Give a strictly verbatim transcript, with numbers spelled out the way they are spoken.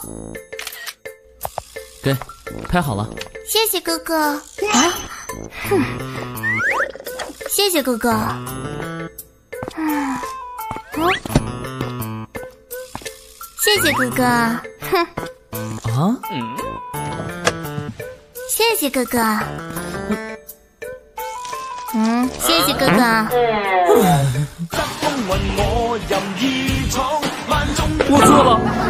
给，拍好了。 谢谢哥哥。啊，哼，谢谢哥哥。嗯，嗯，谢谢哥哥。哼。 啊？ 谢谢哥哥。嗯，谢谢哥哥。 我错了。